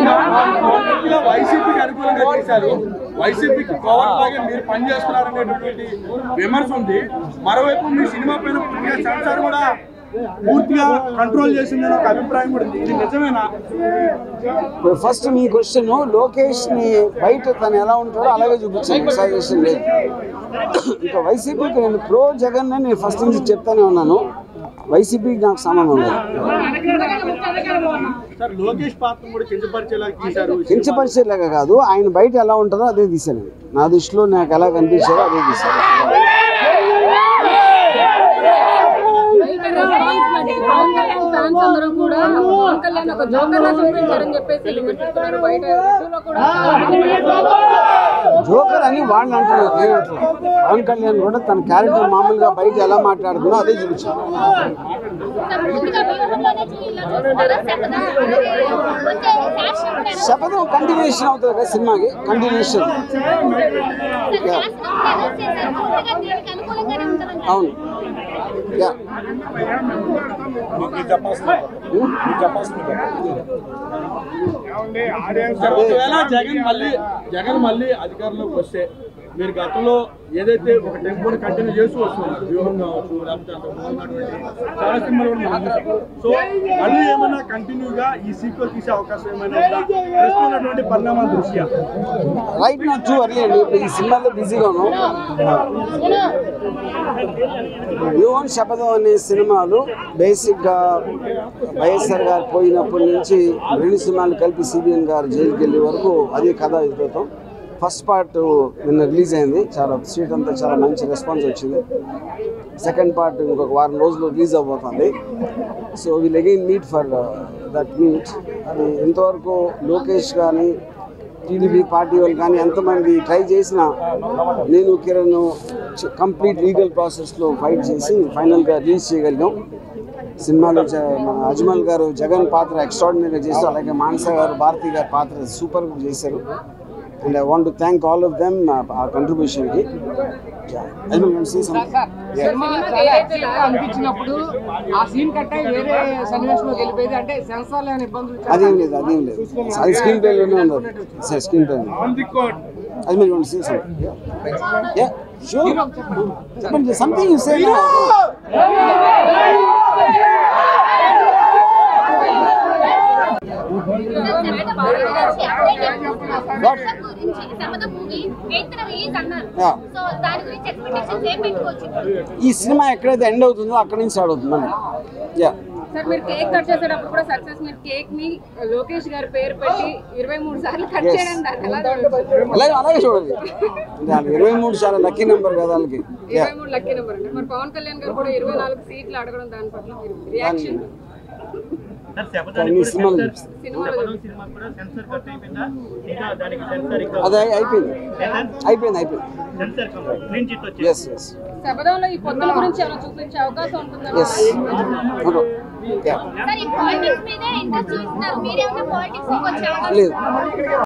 వైసీపీకి అనుకూలంగా చేశారు, వైసీపీకి కోవట్లాగే మీరు పనిచేస్తున్నారనేటువంటి విమర్శ ఉంది. మరోవైపు మీ సినిమా పైన పూర్తిగా సెన్సార్ కూడా పూర్తిగా కంట్రోల్ చేసిందని ఒక అభిప్రాయం కూడా ఉంది. ఇది నిజమేనా? ఫస్ట్ మీ క్వశ్చన్, లోకేష్ ని బయట తను ఎలా ఉంటాడో అలాగే చూపించాను, ఎక్సైజేషన్ లేదు. ఇంకా వైసీపీకి నేను ప్రో జగన్ నేను ఫస్ట్ నుంచి చెప్తానే ఉన్నాను, వైసీపీకి నాకు సంబంధం లేదు. కించపరిచేలాగా కాదు, ఆయన బయట ఎలా ఉంటారో అదే తీశాను. నా దృష్టిలో నాకు ఎలా కనిపించారో అదే తీశాను. జోకర్ అని వాళ్ళు అంటున్నారు, నేను అంటున్నాను. పవన్ కళ్యాణ్ కూడా తన క్యారెక్టర్ మామూలుగా బయట ఎలా మాట్లాడుతున్నా అదే చూపించాను. శపథం కంటిన్యూషన్ అవుతుంది కదా సినిమాకి, కంటిన్యూషన్. అవును. జగన్ మళ్ళీ అధికారంలోకి వస్తే మీరు గతంలో ఏదైతే ఒక టెంపోని కంటిన్యూ చేస్తూ వస్తున్నారు, వ్యూహం కావచ్చు, లేకపోతే చాలా సినిమాలు సో మళ్ళీ ఏమైనా కంటిన్యూగా ఈ సీక్వెల్ తీసే అవకాశం ఏమైనా ఉందా ప్రస్తున్నటువంటి పరిణామాల దృష్ట్యా? రైట్ నాట్ టూ అర్లీ అండి, ఇప్పుడు ఈ సినిమాలో బిజీగాను. వ్యూహం శపథం అనే సినిమాలు బేసిక్గా వైఎస్ఆర్ గారు పోయినప్పటి నుంచి 2 సినిమాలు కలిపి సిబిఎన్ గారు జైలుకి వెళ్ళే వరకు అదే కథ ఎదుగుతాం. ఫస్ట్ పార్ట్ నిన్న రిలీజ్ అయింది, చాలా స్ట్రీట్ అంతా చాలా మంచి రెస్పాన్స్ వచ్చింది. సెకండ్ పార్ట్ ఇంకొక వారం రోజులు రిలీజ్ అవబోతుంది. So will again meet for that meet. అది ఇంతవరకు లోకేష్ కానీ టీడీపీ పార్టీ వాళ్ళు కానీ ఎంతమంది ట్రై చేసినా నేను కిరణ్ కంప్లీట్ లీగల్ ప్రాసెస్లో ఫైట్ చేసి ఫైనల్గా రిలీజ్ చేయగలిగాం. సినిమాలో మన అజ్మల్ గారు జగన్ పాత్ర ఎక్స్ట్రాడినరీగా చేశారు, అలాగే మానస గారు భారతి గారి పాత్ర సూపర్గా చేశారు. And I want to thank all of them our contribution ki. Yeah. I will see something. అనిపించినప్పుడు ఆ సీన్ కట్ అయ్యి వేరే సన్నివేశంలో వెళ్ళిపోయింది అంటే సెన్సార్ లేని ఇబ్బందులు అదేం లేదు. అది స్క్రీన్ ప్లే లోనే ఉంది. Screenplay I will want to see something. Yeah. Sure. Something you say now. ఈ సినిమా ఎక్కడైతే ఎండ్ అవుతుందో అక్కడి నుంచి స్టార్ట్ అవుతుంది. సార్ మీరు కేక్ కట్ చేసేటప్పుడు కూడా సక్సెస్ మీరు కేక్ ని లోకేష్ గారి పేరు పెట్టి 23 సార్లు కట్ చేయడం అలాగే చూడండి. 23 చాలా లక్కీ నెంబర్ కదా వాళ్ళకి. 23 లక్కీ నెంబర్ అంటే మరి పవన్ కళ్యాణ్ గారు కూడా 24 సీట్లు అడగడం దాని పట్ల రియాక్షన్? అదే అయిపోయింది. శపథంలో ఈ పొత్తుల గురించి ఏమైనా చూపించే అవకాశం ఉంటుందా? లేదు.